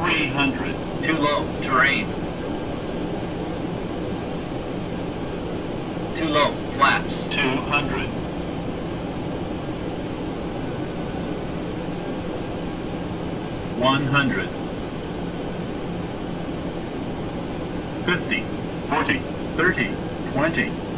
300. Too low. Terrain. Too low. Flaps. 200. 100. 50, 40, 30, 20.